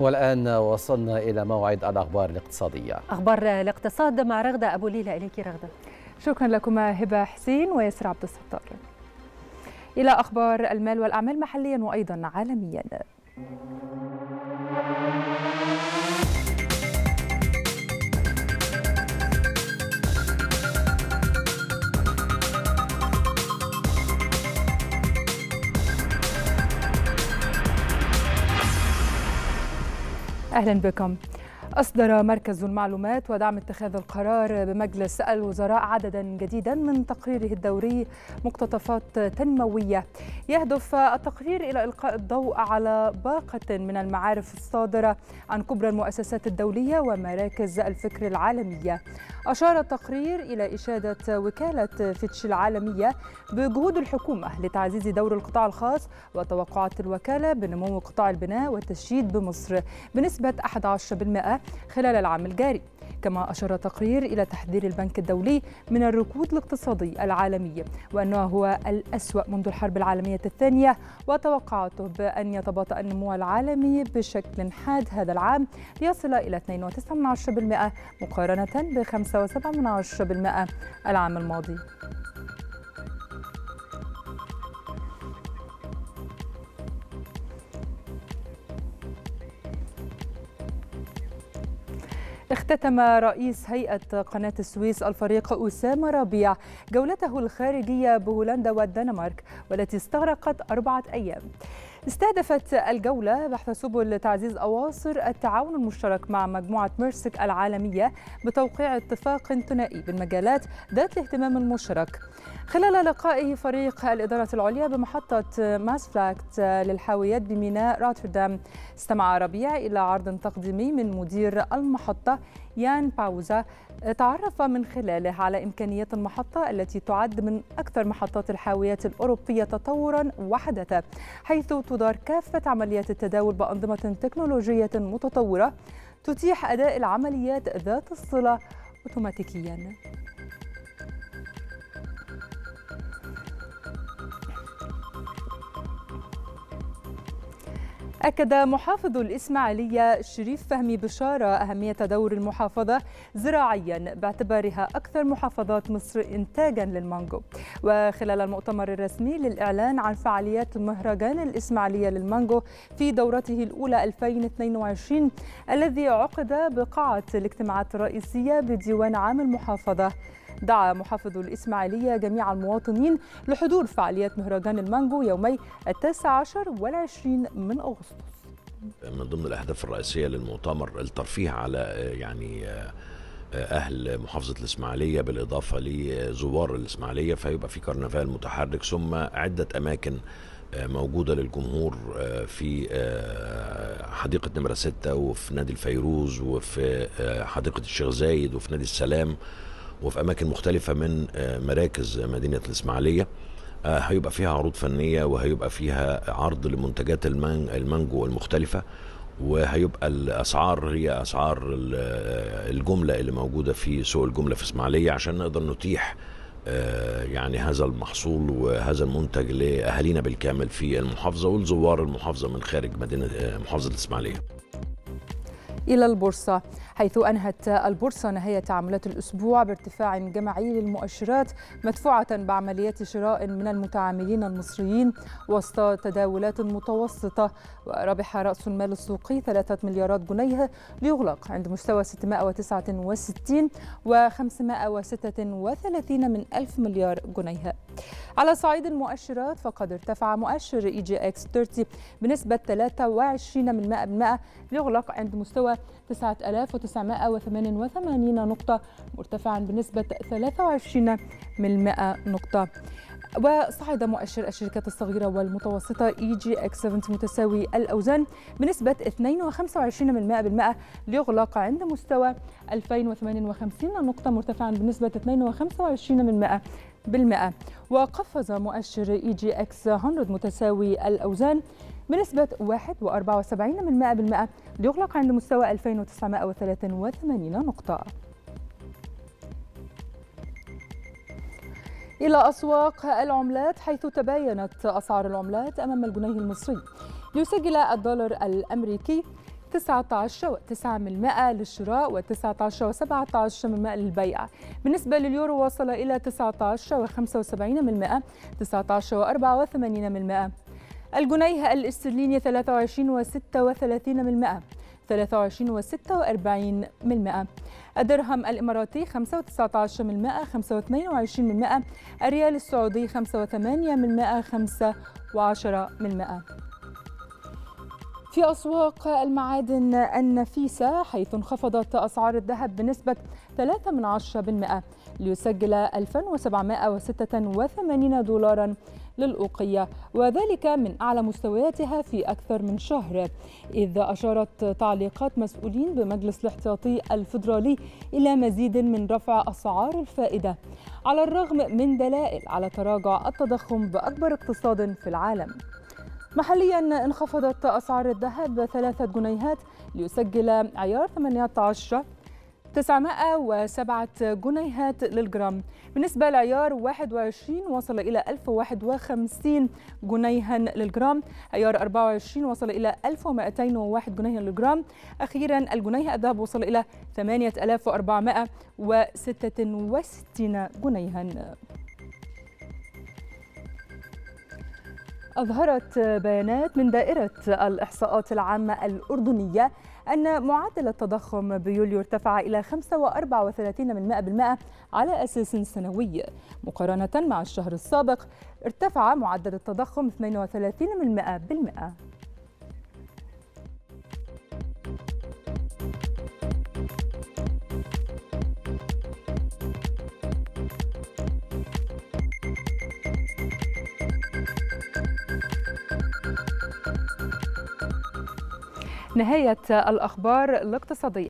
والآن وصلنا إلى موعد الأخبار الاقتصادية. أخبار الاقتصاد مع رغدة أبو ليلى. إليك رغدة. شكرا لكما هبة حسين ويسر عبد الستار. إلى أخبار المال والأعمال محليا وأيضا عالميا. أهلا بكم. أصدر مركز المعلومات ودعم اتخاذ القرار بمجلس الوزراء عددا جديدا من تقريره الدوري مقتطفات تنموية. يهدف التقرير إلى إلقاء الضوء على باقة من المعارف الصادرة عن كبرى المؤسسات الدولية ومراكز الفكر العالمية. أشار التقرير إلى إشادة وكالة فيتش العالمية بجهود الحكومة لتعزيز دور القطاع الخاص وتوقعات الوكالة بنمو قطاع البناء والتشييد بمصر بنسبة 11% خلال العام الجاري. كما أشار التقرير إلى تحذير البنك الدولي من الركود الاقتصادي العالمي وأنه هو الأسوأ منذ الحرب العالمية الثانية، وتوقعاته بأن يتباطأ النمو العالمي بشكل حاد هذا العام ليصل إلى 2.9% مقارنة ب 5.7% العام الماضي. اختتم رئيس هيئة قناة السويس الفريق أسامة ربيع جولته الخارجية بهولندا والدنمارك والتي استغرقت 4 أيام. استهدفت الجولة بحث سبل تعزيز أواصر التعاون المشترك مع مجموعة ميرسك العالمية بتوقيع اتفاق ثنائي بالمجالات ذات الاهتمام المشترك. خلال لقائه فريق الإدارة العليا بمحطة ماسفلاكت للحاويات بميناء روتردام، استمع ربيع إلى عرض تقديمي من مدير المحطة يان باوزا تعرف من خلاله على إمكانيات المحطة التي تعد من أكثر محطات الحاويات الأوروبية تطوراً وحدثاً، حيث تدار كافة عمليات التداول بأنظمة تكنولوجية متطورة تتيح أداء العمليات ذات الصلة أوتوماتيكياً. أكد محافظ الإسماعيلية شريف فهمي بشارة أهمية دور المحافظة زراعيا باعتبارها أكثر محافظات مصر إنتاجا للمانجو. وخلال المؤتمر الرسمي للإعلان عن فعاليات مهرجان الإسماعيلية للمانجو في دورته الأولى 2022 الذي عقد بقاعة الاجتماعات الرئيسية بديوان عام المحافظة، دعا محافظ الإسماعيلية جميع المواطنين لحضور فعاليات مهرجان المانجو يومي 19 و20 من أغسطس. من ضمن الأهداف الرئيسية للمؤتمر الترفيه على أهل محافظة الإسماعيلية بالإضافة لزوار الإسماعيلية، فيبقى في كرنفال متحرك ثم عدة أماكن موجودة للجمهور في حديقة نمرة 6 وفي نادي الفيروز وفي حديقة الشيخ زايد وفي نادي السلام وفي أماكن مختلفة من مراكز مدينة الإسماعيلية. هيبقى فيها عروض فنية وهيبقى فيها عرض لمنتجات المانجو المختلفة، وهيبقى الأسعار هي أسعار الجملة اللي موجودة في سوق الجملة في إسماعيلية عشان نقدر نتيح يعني هذا المحصول وهذا المنتج لأهالينا بالكامل في المحافظة والزوار المحافظة من خارج مدينة محافظة الإسماعيلية. إلى البورصة، حيث أنهت البورصة نهاية تعاملات الأسبوع بارتفاع جماعي للمؤشرات مدفوعة بعمليات شراء من المتعاملين المصريين وسط تداولات متوسطة. وربح رأس المال السوقي 3 مليارات جنيه ليغلق عند مستوى 669 و536 من ألف مليار جنيه. على صعيد المؤشرات فقد ارتفع مؤشر EGX 30 بنسبة 23% ليغلق عند مستوى 9988 نقطة، مرتفعا بنسبة 23% نقطة. وصعد مؤشر الشركات الصغيرة والمتوسطة EGX 70 متساوي الأوزان بنسبة 22% ليغلق عند مستوى 2058 نقطة، مرتفعا بنسبة 22%. وقفز مؤشر EGX 100 متساوي الأوزان بنسبة 1.74% ليغلق عند مستوى 2983 نقطة. إلى أسواق العملات، حيث تباينت أسعار العملات أمام الجنيه المصري. ليسجل الدولار الأمريكي 19.9% للشراء و19.17% للبيع. بالنسبة لليورو وصل إلى 19.75%، 19.84%. الجنيه الاسترليني 23.36%، 23.46%. الدرهم الإماراتي 5.19%، 5.22%. الريال السعودي 5.8%، 5.10%. في أسواق المعادن النفيسة، حيث انخفضت أسعار الذهب بنسبة 0.3% ليسجل 2786 دولارا للأوقية، وذلك من أعلى مستوياتها في أكثر من شهر، إذ أشارت تعليقات مسؤولين بمجلس الاحتياطي الفيدرالي إلى مزيد من رفع أسعار الفائدة، على الرغم من دلائل على تراجع التضخم بأكبر اقتصاد في العالم. محلياً انخفضت أسعار الذهب 3 جنيهات ليسجل عيار 18 907 جنيهات للجرام. بالنسبة لعيار 21 وصل إلى 1051 جنيها للجرام. عيار 24 وصل إلى 1201 جنيها للجرام. أخيرا الجنيه الذهب وصل إلى 8466 جنيها. أظهرت بيانات من دائرة الإحصاءات العامة الأردنية أن معدل التضخم بيوليو ارتفع إلى 5.34% على أساس سنوي، مقارنة مع الشهر السابق ارتفع معدل التضخم 32%. نهاية الأخبار الاقتصادية.